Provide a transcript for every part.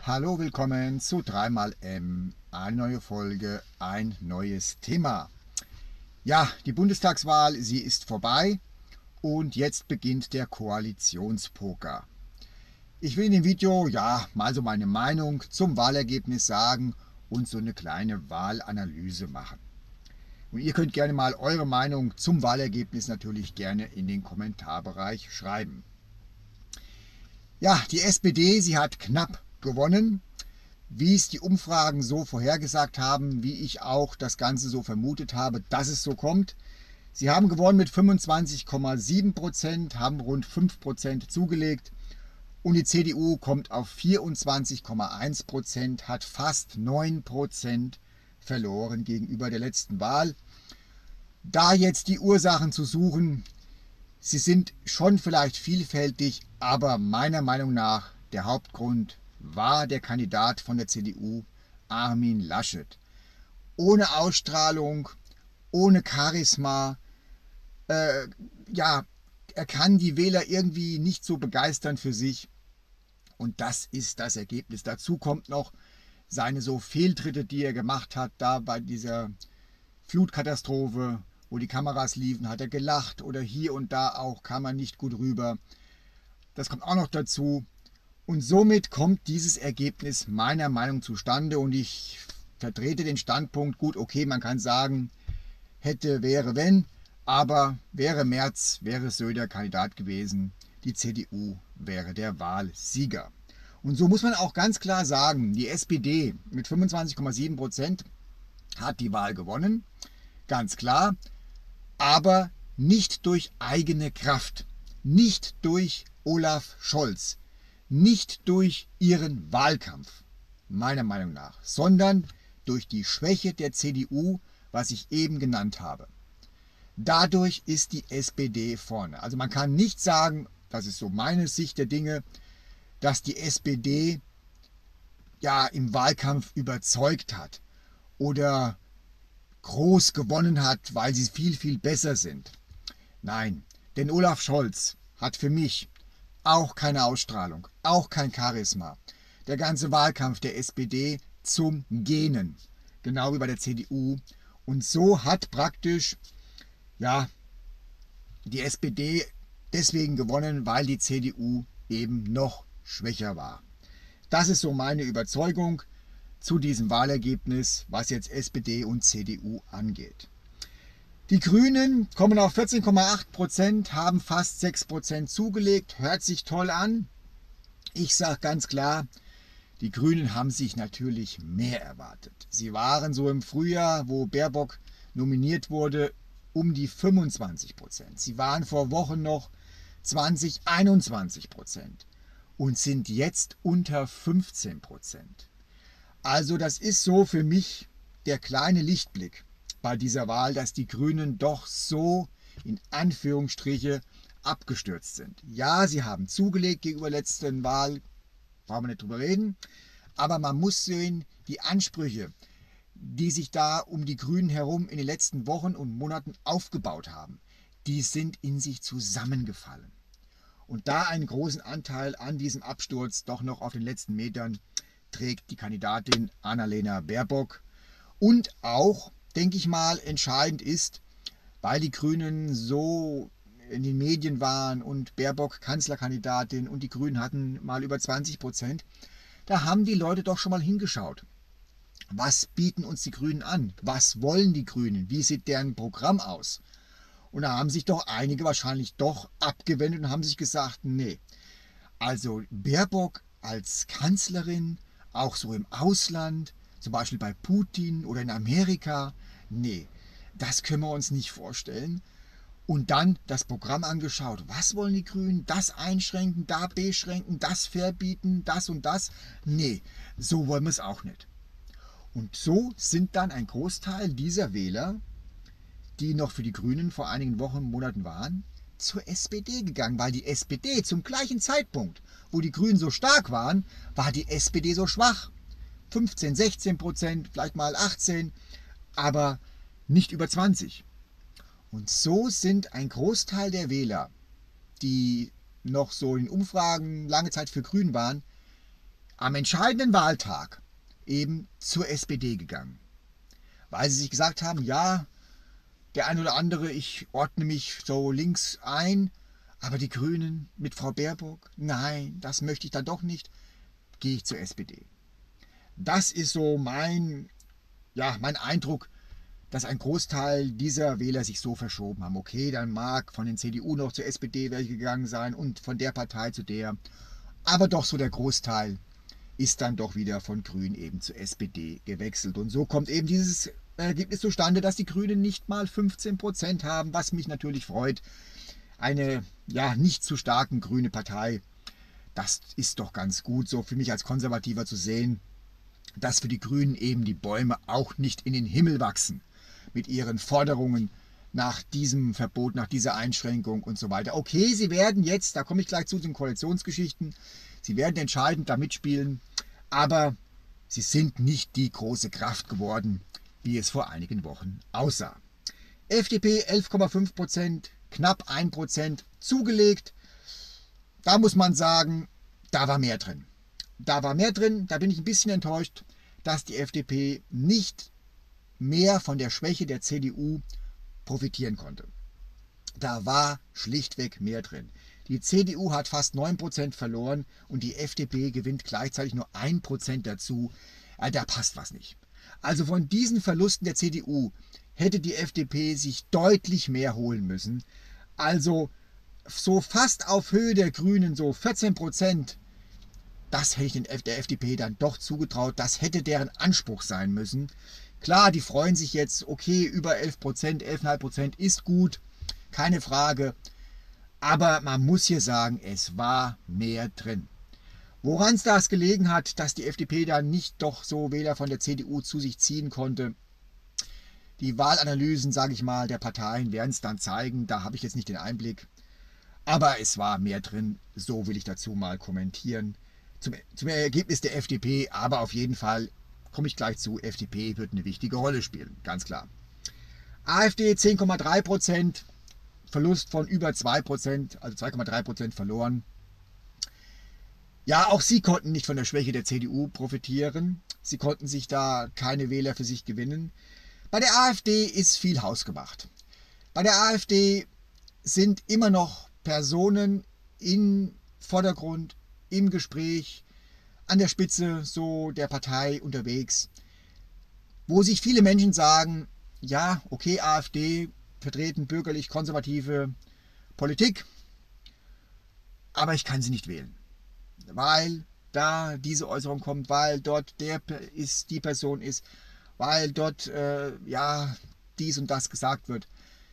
Hallo, willkommen zu 3x M. Eine neue Folge, ein neues Thema. Ja, die Bundestagswahl, sie ist vorbei und jetzt beginnt der Koalitionspoker. Ich will in dem Video mal so meine Meinung zum Wahlergebnis sagen und so eine kleine Wahlanalyse machen. Und ihr könnt gerne mal eure Meinung zum Wahlergebnis natürlich gerne in den Kommentarbereich schreiben. Ja, die SPD, sie hat knapp gewonnen, wie es die Umfragen so vorhergesagt haben, wie ich auch das Ganze so vermutet habe, dass es so kommt. Sie haben gewonnen mit 25,7%, haben rund 5% zugelegt und die CDU kommt auf 24,1%, hat fast 9% verloren gegenüber der letzten Wahl. Da jetzt die Ursachen zu suchen, sie sind schon vielleicht vielfältig, aber meiner Meinung nach der Hauptgrund war der Kandidat von der CDU, Armin Laschet. Ohne Ausstrahlung, ohne Charisma, er kann die Wähler irgendwie nicht so begeistern für sich. Und das ist das Ergebnis. Dazu kommt noch seine so Fehltritte, die er gemacht hat, da bei dieser Flutkatastrophe, wo die Kameras liefen, hat er gelacht oder hier und da auch kam er nicht gut rüber. Das kommt auch noch dazu. Und somit kommt dieses Ergebnis meiner Meinung nach zustande und ich vertrete den Standpunkt, gut, okay, man kann sagen, hätte, wäre, wenn, aber wäre Merz, wäre Söder Kandidat gewesen, die CDU wäre der Wahlsieger. Und so muss man auch ganz klar sagen, die SPD mit 25,7% hat die Wahl gewonnen, ganz klar, aber nicht durch eigene Kraft, nicht durch Olaf Scholz, nicht durch ihren Wahlkampf, meiner Meinung nach, sondern durch die Schwäche der CDU, was ich eben genannt habe. Dadurch ist die SPD vorne. Also man kann nicht sagen, das ist so meine Sicht der Dinge, dass die SPD im Wahlkampf überzeugt hat oder groß gewonnen hat, weil sie viel, viel besser sind. Nein, denn Olaf Scholz hat für mich auch keine Ausstrahlung, auch kein Charisma. Der ganze Wahlkampf der SPD zum Gähnen, genau wie bei der CDU. Und so hat praktisch die SPD deswegen gewonnen, weil die CDU eben noch schwächer war. Das ist so meine Überzeugung zu diesem Wahlergebnis, was jetzt SPD und CDU angeht. Die Grünen kommen auf 14,8%, haben fast 6% zugelegt. Hört sich toll an. Ich sage ganz klar, die Grünen haben sich natürlich mehr erwartet. Sie waren so im Frühjahr, wo Baerbock nominiert wurde, um die 25%. Sie waren vor Wochen noch 20, 21% und sind jetzt unter 15%. Also das ist so für mich der kleine Lichtblick bei dieser Wahl, dass die Grünen doch so in Anführungsstriche abgestürzt sind. Ja, sie haben zugelegt gegenüber der letzten Wahl, brauchen wir nicht drüber reden, aber man muss sehen, die Ansprüche, die sich da um die Grünen herum in den letzten Wochen und Monaten aufgebaut haben, die sind in sich zusammengefallen. Und da einen großen Anteil an diesem Absturz doch noch auf den letzten Metern trägt die Kandidatin Annalena Baerbock. Und auch, denke ich mal, entscheidend ist, weil die Grünen so in den Medien waren und Baerbock Kanzlerkandidatin und die Grünen hatten mal über 20%, da haben die Leute doch schon mal hingeschaut. Was bieten uns die Grünen an? Was wollen die Grünen? Wie sieht deren Programm aus? Und da haben sich doch einige wahrscheinlich doch abgewendet und haben sich gesagt, nee, also Baerbock als Kanzlerin, auch so im Ausland, zum Beispiel bei Putin oder in Amerika, nee, das können wir uns nicht vorstellen. Und dann das Programm angeschaut. Was wollen die Grünen? Das einschränken, da beschränken, das verbieten, das und das. Nee, so wollen wir es auch nicht. Und so sind dann ein Großteil dieser Wähler, die noch für die Grünen vor einigen Wochen, Monaten waren, zur SPD gegangen, weil die SPD zum gleichen Zeitpunkt, wo die Grünen so stark waren, war die SPD so schwach. 15, 16%, vielleicht mal 18%, aber nicht über 20%. Und so sind ein Großteil der Wähler, die noch so in Umfragen lange Zeit für Grün waren, am entscheidenden Wahltag eben zur SPD gegangen. Weil sie sich gesagt haben, ja, der ein oder andere, ich ordne mich so links ein, aber die Grünen mit Frau Baerbock, nein, das möchte ich dann doch nicht, gehe ich zur SPD. Das ist so mein Eindruck, dass ein Großteil dieser Wähler sich so verschoben haben. Okay, dann mag von den CDU noch zur SPD welche gegangen sein und von der Partei zu der, aber doch so der Großteil ist dann doch wieder von Grün eben zur SPD gewechselt. Und so kommt eben dieses Ergebnis zustande, dass die Grünen nicht mal 15% haben, was mich natürlich freut. Eine nicht zu starken grüne Partei, das ist doch ganz gut, so für mich als Konservativer zu sehen, dass für die Grünen eben die Bäume auch nicht in den Himmel wachsen mit ihren Forderungen nach diesem Verbot, nach dieser Einschränkung und so weiter. Okay, sie werden jetzt, da komme ich gleich zu den Koalitionsgeschichten, sie werden entscheidend da mitspielen, aber sie sind nicht die große Kraft geworden, wie es vor einigen Wochen aussah. FDP 11,5%, knapp 1% zugelegt. Da muss man sagen, da war mehr drin. Da war mehr drin, da bin ich ein bisschen enttäuscht, dass die FDP nicht mehr von der Schwäche der CDU profitieren konnte. Da war schlichtweg mehr drin. Die CDU hat fast 9% verloren und die FDP gewinnt gleichzeitig nur 1% dazu. Da passt was nicht. Also von diesen Verlusten der CDU hätte die FDP sich deutlich mehr holen müssen. Also so fast auf Höhe der Grünen, so 14%, das hätte ich der FDP dann doch zugetraut. Das hätte deren Anspruch sein müssen. Klar, die freuen sich jetzt, okay, über 11%, 11,5% ist gut, keine Frage. Aber man muss hier sagen, es war mehr drin. Woran es das gelegen hat, dass die FDP dann nicht doch so Wähler von der CDU zu sich ziehen konnte, die Wahlanalysen, sage ich mal, der Parteien werden es dann zeigen. Da habe ich jetzt nicht den Einblick. Aber es war mehr drin, so will ich dazu mal kommentieren. Zum Ergebnis der FDP, aber auf jeden Fall komme ich gleich zu, FDP wird eine wichtige Rolle spielen, ganz klar. AfD 10,3%, Verlust von über 2%, also 2,3% verloren. Ja, auch sie konnten nicht von der Schwäche der CDU profitieren. Sie konnten sich da keine Wähler für sich gewinnen. Bei der AfD ist viel hausgemacht. Bei der AfD sind immer noch Personen im Vordergrund, im Gespräch, an der Spitze so der Partei unterwegs, wo sich viele Menschen sagen, ja, okay, AfD vertreten bürgerlich-konservative Politik, aber ich kann sie nicht wählen, weil da diese Äußerung kommt, weil dort die Person ist, weil dort dies und das gesagt wird.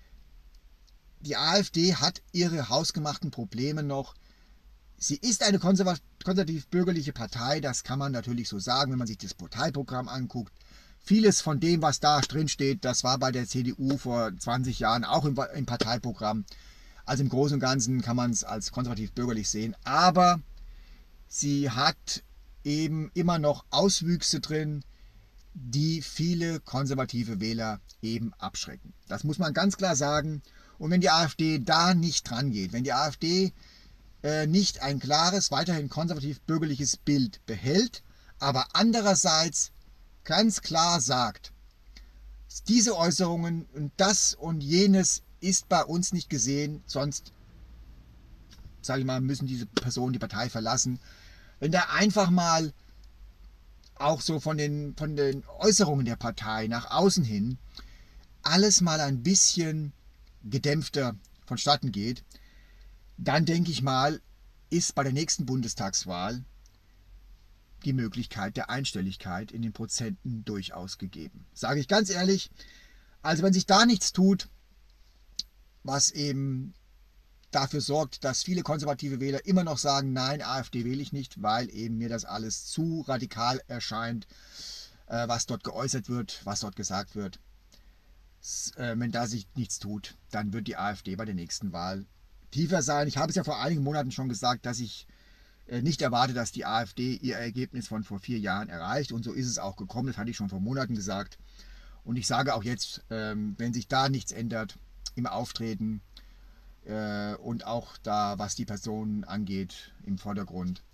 Die AfD hat ihre hausgemachten Probleme noch. Sie ist eine konservativ-bürgerliche Partei, das kann man natürlich so sagen, wenn man sich das Parteiprogramm anguckt. Vieles von dem, was da drin steht, das war bei der CDU vor 20 Jahren auch im Parteiprogramm. Also im Großen und Ganzen kann man es als konservativ-bürgerlich sehen. Aber sie hat eben immer noch Auswüchse drin, die viele konservative Wähler eben abschrecken. Das muss man ganz klar sagen. Und wenn die AfD da nicht dran geht, wenn die AfD nicht ein klares, weiterhin konservativ-bürgerliches Bild behält, aber andererseits ganz klar sagt, diese Äußerungen und das und jenes ist bei uns nicht gesehen, sonst, sage ich mal, müssen diese Personen die Partei verlassen. Wenn da einfach mal auch so von den Äußerungen der Partei nach außen hin alles mal ein bisschen gedämpfter vonstatten geht, dann denke ich mal, ist bei der nächsten Bundestagswahl die Möglichkeit der Einstelligkeit in den Prozenten durchaus gegeben. Sage ich ganz ehrlich, also wenn sich da nichts tut, was eben dafür sorgt, dass viele konservative Wähler immer noch sagen, nein, AfD wähle ich nicht, weil eben mir das alles zu radikal erscheint, was dort geäußert wird, was dort gesagt wird. Wenn da sich nichts tut, dann wird die AfD bei der nächsten Wahl tiefer sein. Ich habe es ja vor einigen Monaten schon gesagt, dass ich nicht erwarte, dass die AfD ihr Ergebnis von vor 4 Jahren erreicht. Und so ist es auch gekommen. Das hatte ich schon vor Monaten gesagt. Und ich sage auch jetzt, wenn sich da nichts ändert im Auftreten und auch da, was die Personen angeht im Vordergrund,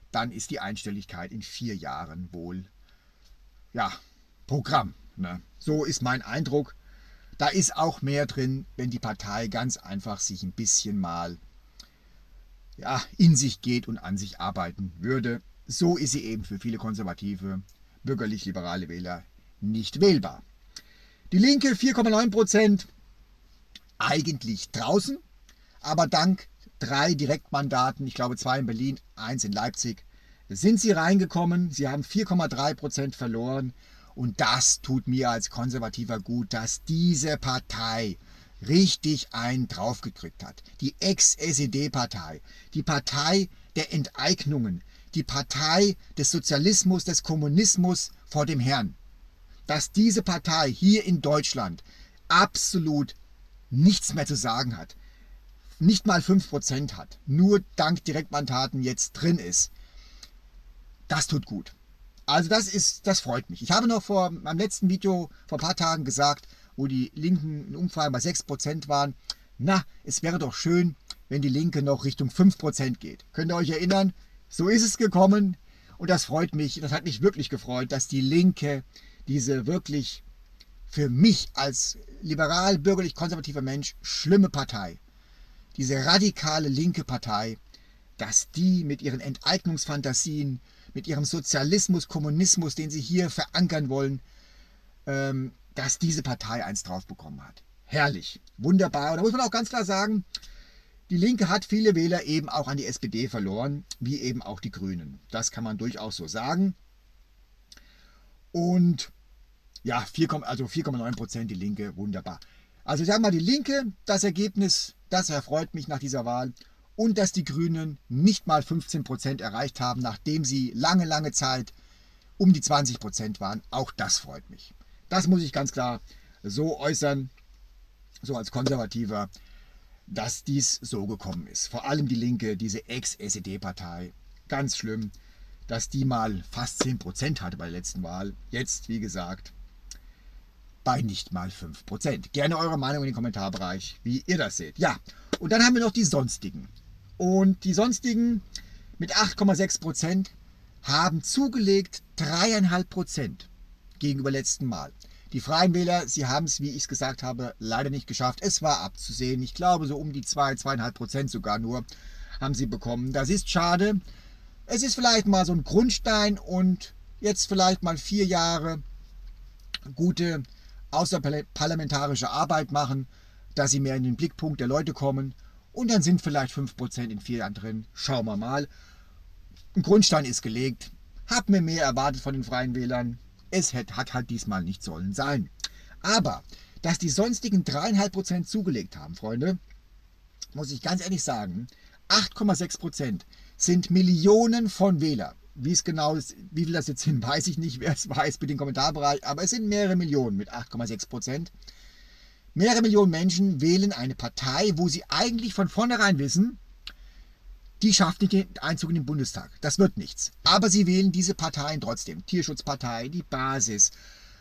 dann ist die Einstelligkeit in 4 Jahren wohl, ja, Programm. Ne? So ist mein Eindruck. Da ist auch mehr drin, wenn die Partei ganz einfach sich ein bisschen mal, ja, in sich geht und an sich arbeiten würde. So ist sie eben für viele konservative, bürgerlich-liberale Wähler nicht wählbar. Die Linke 4,9%, eigentlich draußen, aber dank 3 Direktmandaten, ich glaube 2 in Berlin, 1 in Leipzig, sind sie reingekommen. Sie haben 4,3% verloren und das tut mir als Konservativer gut, dass diese Partei richtig einen draufgedrückt hat. Die Ex-SED-Partei, die Partei der Enteignungen, die Partei des Sozialismus, des Kommunismus vor dem Herrn. Dass diese Partei hier in Deutschland absolut nichts mehr zu sagen hat, nicht mal 5% hat, nur dank Direktmandaten jetzt drin ist, das tut gut. Also das freut mich. Ich habe noch beim letzten Video vor ein paar Tagen gesagt, wo die Linken in Umfragen bei 6% waren, na, es wäre doch schön, wenn die Linke noch Richtung 5% geht. Könnt ihr euch erinnern? So ist es gekommen und das freut mich, das hat mich wirklich gefreut, dass die Linke, diese wirklich für mich als liberal-bürgerlich-konservativer Mensch schlimme Partei, diese radikale linke Partei, dass die mit ihren Enteignungsfantasien, mit ihrem Sozialismus, Kommunismus, den sie hier verankern wollen, dass diese Partei eins drauf bekommen hat. Herrlich, wunderbar. Und da muss man auch ganz klar sagen, die Linke hat viele Wähler eben auch an die SPD verloren, wie eben auch die Grünen. Das kann man durchaus so sagen. Und ja, 4,9% die Linke, wunderbar. Also sagen wir mal, die Linke, das Ergebnis, das erfreut mich nach dieser Wahl. Und dass die Grünen nicht mal 15% erreicht haben, nachdem sie lange, lange Zeit um die 20% waren. Auch das freut mich. Das muss ich ganz klar so äußern, so als Konservativer, dass dies so gekommen ist. Vor allem die Linke, diese Ex-SED-Partei, ganz schlimm, dass die mal fast 10% hatte bei der letzten Wahl. Jetzt, wie gesagt, bei nicht mal 5%. Gerne eure Meinung in den Kommentarbereich, wie ihr das seht. Ja, und dann haben wir noch die Sonstigen. Und die Sonstigen mit 8,6% haben zugelegt 3,5% gegenüber letzten Mal. Die Freien Wähler, sie haben es, wie ich es gesagt habe, leider nicht geschafft. Es war abzusehen. Ich glaube, so um die 2,5% sogar nur haben sie bekommen. Das ist schade. Es ist vielleicht mal so ein Grundstein und jetzt vielleicht mal 4 Jahre gute außerparlamentarische Arbeit machen, dass sie mehr in den Blickpunkt der Leute kommen. Und dann sind vielleicht 5% in 4 Jahren drin. Schauen wir mal. Ein Grundstein ist gelegt. Hab mir mehr erwartet von den Freien Wählern. Es hat halt diesmal nicht sollen sein. Aber, dass die sonstigen 3,5% zugelegt haben, Freunde, muss ich ganz ehrlich sagen, 8,6% sind Millionen von Wählern. Wie es genau ist, wie viel das jetzt sind, weiß ich nicht. Wer es weiß, bitte im Kommentarbereich. Aber es sind mehrere Millionen mit 8,6%. Mehrere Millionen Menschen wählen eine Partei, wo sie eigentlich von vornherein wissen, die schafft nicht den Einzug in den Bundestag. Das wird nichts. Aber sie wählen diese Parteien trotzdem. Tierschutzpartei, die Basis,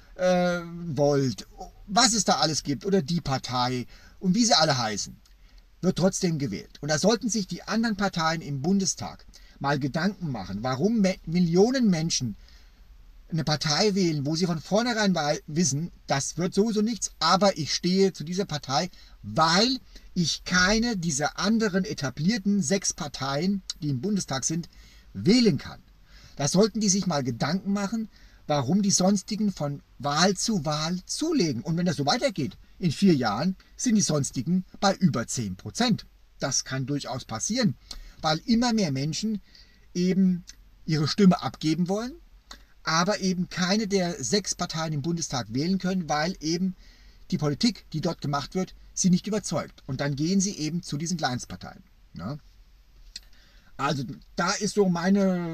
Volt, was es da alles gibt, oder die Partei und wie sie alle heißen, wird trotzdem gewählt. Und da sollten sich die anderen Parteien im Bundestag mal Gedanken machen, warum Millionen Menschen eine Partei wählen, wo sie von vornherein wissen, das wird sowieso nichts, aber ich stehe zu dieser Partei, weil ich keine dieser anderen etablierten 6 Parteien, die im Bundestag sind, wählen kann. Da sollten die sich mal Gedanken machen, warum die Sonstigen von Wahl zu Wahl zulegen. Und wenn das so weitergeht, in 4 Jahren sind die Sonstigen bei über 10%. Das kann durchaus passieren, weil immer mehr Menschen eben ihre Stimme abgeben wollen, aber eben keine der 6 Parteien im Bundestag wählen können, weil eben die Politik, die dort gemacht wird, sie nicht überzeugt. Und dann gehen sie eben zu diesen Kleinstparteien. Ne? Also da ist so mein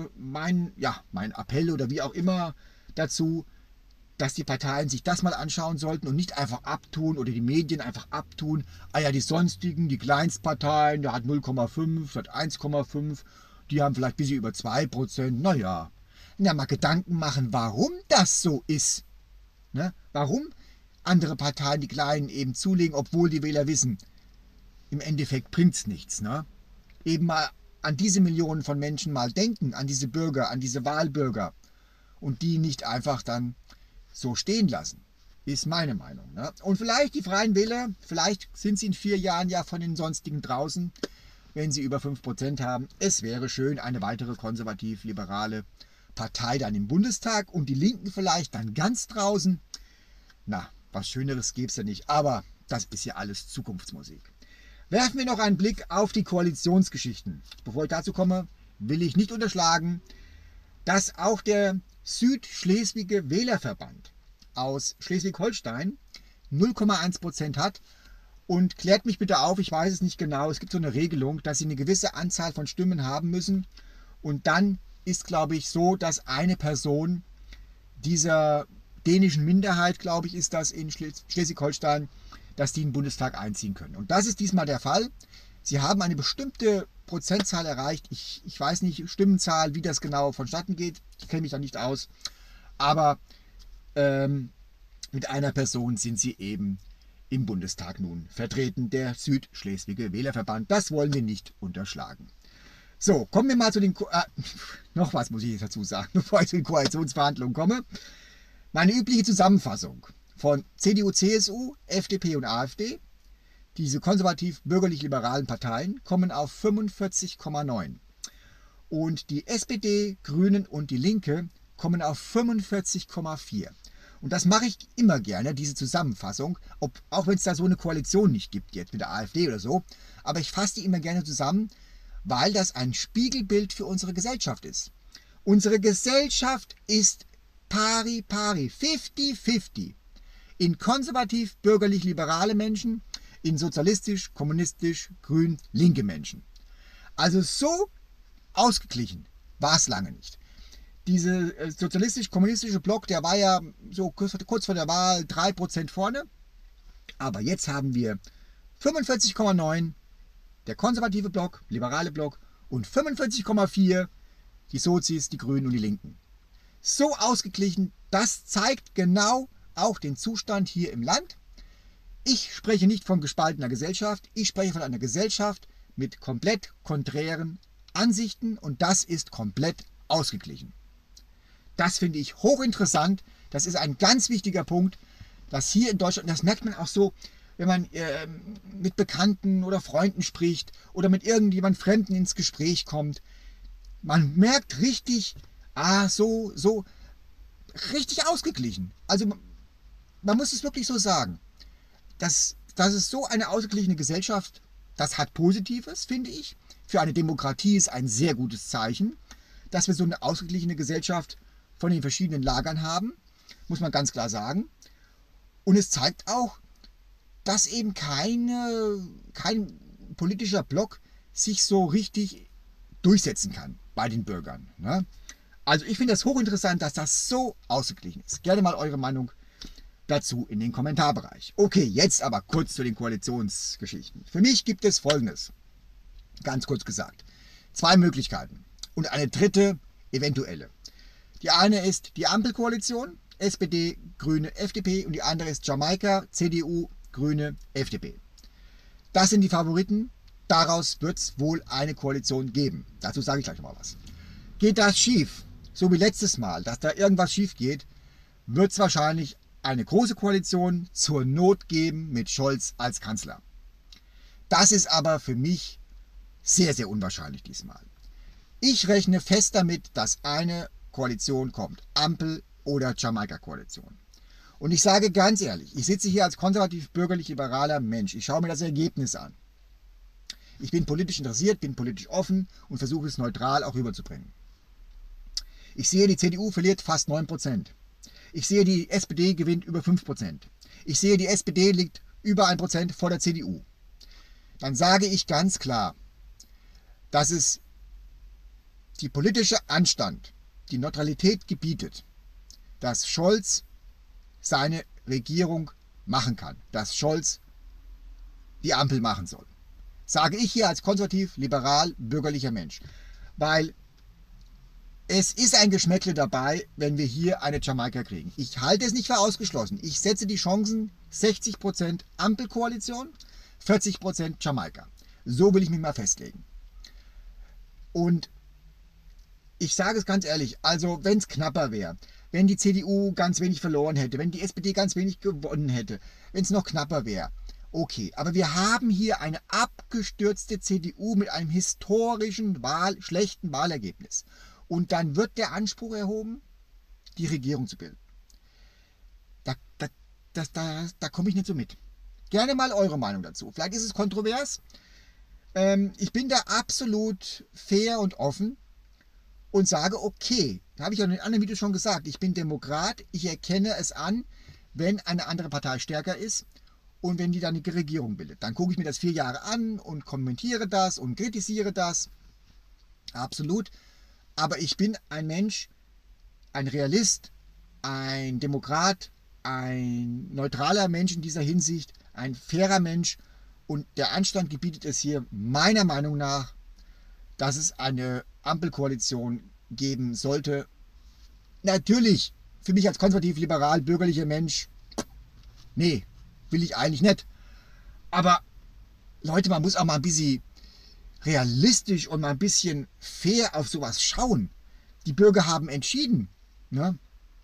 Appell oder wie auch immer dazu, dass die Parteien sich das mal anschauen sollten und nicht einfach abtun oder die Medien einfach abtun. Ah ja, die Sonstigen, die Kleinstparteien, der hat 0,5, der hat 1,5, die haben vielleicht ein bisschen über 2%. Naja, mal Gedanken machen, warum das so ist. Ne? Warum andere Parteien, die Kleinen, eben zulegen, obwohl die Wähler wissen, im Endeffekt bringt es nichts. Ne? Eben mal an diese Millionen von Menschen mal denken, an diese Bürger, an diese Wahlbürger und die nicht einfach dann so stehen lassen. Ist meine Meinung. Ne? Und vielleicht die Freien Wähler, vielleicht sind sie in 4 Jahren ja von den Sonstigen draußen, wenn sie über 5% haben. Es wäre schön, eine weitere konservativ-liberale Partei dann im Bundestag und die Linken vielleicht dann ganz draußen. Na, was Schöneres gäbe es ja nicht, aber das ist ja alles Zukunftsmusik. Werfen wir noch einen Blick auf die Koalitionsgeschichten. Bevor ich dazu komme, will ich nicht unterschlagen, dass auch der Südschleswiger Wählerverband aus Schleswig-Holstein 0,1% hat. Und klärt mich bitte auf, ich weiß es nicht genau, es gibt so eine Regelung, dass sie eine gewisse Anzahl von Stimmen haben müssen. Und dann ist, glaube ich, so, dass eine Person dieser dänischen Minderheit, glaube ich, ist das in Schleswig-Holstein, dass die in den Bundestag einziehen können. Und das ist diesmal der Fall. Sie haben eine bestimmte Prozentzahl erreicht. Ich weiß nicht, Stimmenzahl, wie das genau vonstatten geht. Ich kenne mich da nicht aus. Aber mit einer Person sind sie eben im Bundestag nun vertreten, der Südschleswiger Wählerverband. Das wollen wir nicht unterschlagen. So, kommen wir mal zu den... noch was muss ich jetzt dazu sagen, bevor ich zu den Koalitionsverhandlungen komme. Meine übliche Zusammenfassung von CDU, CSU, FDP und AfD, diese konservativ-bürgerlich-liberalen Parteien, kommen auf 45,9. Und die SPD, Grünen und die Linke kommen auf 45,4. Und das mache ich immer gerne, diese Zusammenfassung, auch wenn es da so eine Koalition nicht gibt, jetzt mit der AfD oder so. Aber ich fasse die immer gerne zusammen, weil das ein Spiegelbild für unsere Gesellschaft ist. Unsere Gesellschaft ist pari pari, 50-50. In konservativ, bürgerlich-liberale Menschen, in sozialistisch, kommunistisch, grün, linke Menschen. Also so ausgeglichen war es lange nicht. Dieser sozialistisch-kommunistische Block, der war ja so kurz vor der Wahl 3% vorne. Aber jetzt haben wir 45,9 der konservative Block, liberale Block und 45,4 die Sozis, die Grünen und die Linken. So ausgeglichen, das zeigt genau auch den Zustand hier im Land. Ich spreche nicht von gespaltener Gesellschaft, ich spreche von einer Gesellschaft mit komplett konträren Ansichten und das ist komplett ausgeglichen. Das finde ich hochinteressant. Das ist ein ganz wichtiger Punkt, dass hier in Deutschland, das merkt man auch so, wenn man mit Bekannten oder Freunden spricht oder mit irgendjemand Fremden ins Gespräch kommt. Man merkt richtig, so richtig ausgeglichen. Also man muss es wirklich so sagen. Das ist so eine ausgeglichene Gesellschaft, das hat Positives, finde ich. Für eine Demokratie ist ein sehr gutes Zeichen, dass wir so eine ausgeglichene Gesellschaft von den verschiedenen Lagern haben, muss man ganz klar sagen. Und es zeigt auch, dass eben kein politischer Block sich so richtig durchsetzen kann bei den Bürgern. Ne? Also ich finde das hochinteressant, dass das so ausgeglichen ist. Gerne mal eure Meinung dazu in den Kommentarbereich. Okay, jetzt aber kurz zu den Koalitionsgeschichten. Für mich gibt es Folgendes, ganz kurz gesagt. 2 Möglichkeiten und eine dritte eventuelle. Die eine ist die Ampelkoalition, SPD, Grüne, FDP und die andere ist Jamaika, CDU, Grüne, FDP. Das sind die Favoriten. Daraus wird es wohl eine Koalition geben. Dazu sage ich gleich noch mal was. Geht das schief, so wie letztes Mal, dass da irgendwas schief geht, wird es wahrscheinlich eine große Koalition zur Not geben mit Scholz als Kanzler. Das ist aber für mich sehr, sehr unwahrscheinlich diesmal. Ich rechne fest damit, dass eine Koalition kommt. Ampel- oder Jamaika-Koalition. Und ich sage ganz ehrlich, ich sitze hier als konservativ-bürgerlich-liberaler Mensch. Ich schaue mir das Ergebnis an. Ich bin politisch interessiert, bin politisch offen und versuche es neutral auch rüberzubringen. Ich sehe, die CDU verliert fast 9%. Ich sehe, die SPD gewinnt über 5%. Ich sehe, die SPD liegt über 1% vor der CDU. Dann sage ich ganz klar, dass es die politische Anstand, die Neutralität gebietet, dass Scholz seine Regierung machen kann, dass Scholz die Ampel machen soll. Sage ich hier als konservativ, liberal, bürgerlicher Mensch. Weil es ist ein Geschmäckle dabei, wenn wir hier eine Jamaika kriegen. Ich halte es nicht für ausgeschlossen. Ich setze die Chancen 60% Ampelkoalition, 40% Jamaika. So will ich mich mal festlegen. Und ich sage es ganz ehrlich, also wenn es knapper wäre, wenn die CDU ganz wenig verloren hätte, wenn die SPD ganz wenig gewonnen hätte, wenn es noch knapper wäre, okay. Aber wir haben hier eine abgestürzte CDU mit einem historischen schlechten Wahlergebnis. Und dann wird der Anspruch erhoben, die Regierung zu bilden. Da komme ich nicht so mit. Gerne mal eure Meinung dazu. Vielleicht ist es kontrovers. Ich bin da absolut fair und offen und sage, okay, habe ich ja in den anderen Videos schon gesagt, ich bin Demokrat, ich erkenne es an, wenn eine andere Partei stärker ist und wenn die dann eine Regierung bildet. Dann gucke ich mir das 4 Jahre an und kommentiere das und kritisiere das. Absolut. Aber ich bin ein Mensch, ein Realist, ein Demokrat, ein neutraler Mensch in dieser Hinsicht, ein fairer Mensch. Und der Anstand gebietet es hier meiner Meinung nach, dass es eine Ampelkoalition geben sollte. Natürlich, für mich als konservativ-liberal, bürgerlicher Mensch, nee, will ich eigentlich nicht. Aber Leute, man muss auch mal ein bisschen realistisch und mal ein bisschen fair auf sowas schauen. Die Bürger haben entschieden. Ne?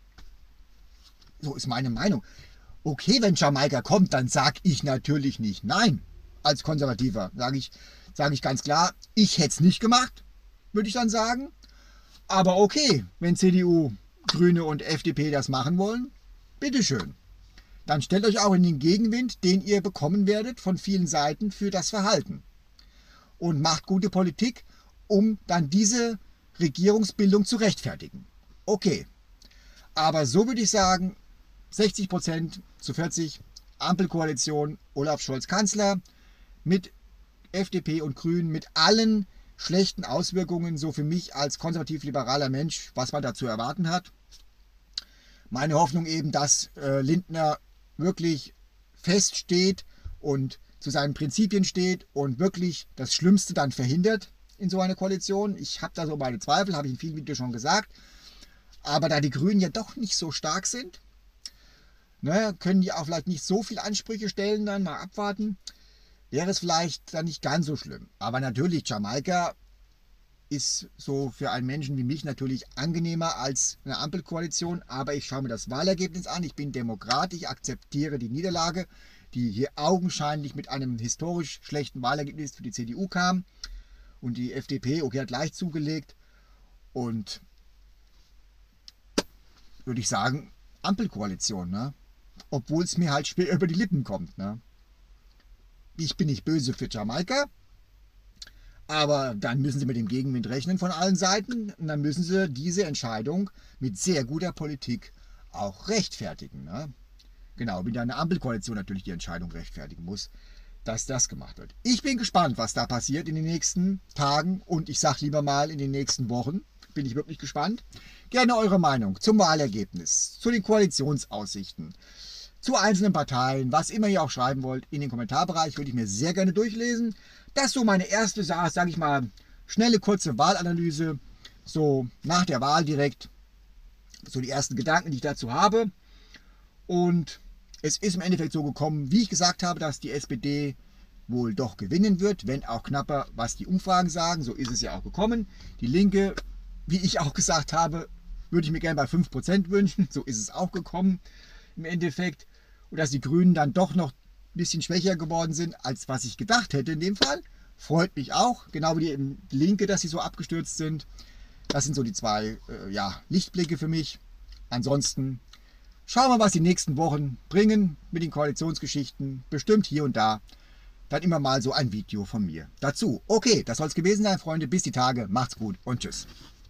So ist meine Meinung. Okay, wenn Jamaika kommt, dann sage ich natürlich nicht nein. Als Konservativer sage ich ganz klar, ich hätte es nicht gemacht, würde ich dann sagen. Aber okay, wenn CDU, Grüne und FDP das machen wollen, bitteschön. Dann stellt euch auch in den Gegenwind, den ihr bekommen werdet von vielen Seiten für das Verhalten. Und macht gute Politik, um dann diese Regierungsbildung zu rechtfertigen. Okay, aber so würde ich sagen, 60% zu 40, Ampelkoalition, Olaf Scholz Kanzler, mit FDP und Grünen, mit allen schlechten Auswirkungen, so für mich als konservativ-liberaler Mensch, was man da zu erwarten hat. Meine Hoffnung eben, dass Lindner wirklich feststeht und zu seinen Prinzipien steht und wirklich das Schlimmste dann verhindert in so einer Koalition. Ich habe da so meine Zweifel, habe ich in vielen Videos schon gesagt. Aber da die Grünen ja doch nicht so stark sind, ne, können die auch vielleicht nicht so viele Ansprüche stellen, dann mal abwarten, wäre es vielleicht dann nicht ganz so schlimm. Aber natürlich, Jamaika ist so für einen Menschen wie mich natürlich angenehmer als eine Ampelkoalition. Aber ich schaue mir das Wahlergebnis an. Ich bin Demokrat, ich akzeptiere die Niederlage, die hier augenscheinlich mit einem historisch schlechten Wahlergebnis für die CDU kam. Und die FDP, okay, hat gleich zugelegt. Und würde ich sagen, Ampelkoalition, ne? Obwohl es mir halt schwer über die Lippen kommt, ne? Ich bin nicht böse für Jamaika, aber dann müssen sie mit dem Gegenwind rechnen von allen Seiten und dann müssen sie diese Entscheidung mit sehr guter Politik auch rechtfertigen, ne? Genau, wie eine Ampelkoalition natürlich die Entscheidung rechtfertigen muss, dass das gemacht wird. Ich bin gespannt, was da passiert in den nächsten Tagen und ich sage lieber mal in den nächsten Wochen. Bin ich wirklich gespannt. Gerne eure Meinung zum Wahlergebnis, zu den Koalitionsaussichten, zu einzelnen Parteien, was immer ihr auch schreiben wollt, in den Kommentarbereich würde ich mir sehr gerne durchlesen. Das ist so meine erste, sage ich mal, schnelle, kurze Wahlanalyse, so nach der Wahl direkt, so die ersten Gedanken, die ich dazu habe. Und es ist im Endeffekt so gekommen, wie ich gesagt habe, dass die SPD wohl doch gewinnen wird, wenn auch knapper, was die Umfragen sagen. So ist es ja auch gekommen. Die Linke, wie ich auch gesagt habe, würde ich mir gerne bei 5% wünschen. So ist es auch gekommen im Endeffekt. Und dass die Grünen dann doch noch ein bisschen schwächer geworden sind, als was ich gedacht hätte in dem Fall. Freut mich auch. Genau wie die Linke, dass sie so abgestürzt sind. Das sind so die zwei Lichtblicke für mich. Ansonsten schauen wir, was die nächsten Wochen bringen mit den Koalitionsgeschichten. Bestimmt hier und da dann immer mal so ein Video von mir dazu. Okay, das soll es gewesen sein, Freunde. Bis die Tage. Macht's gut und tschüss.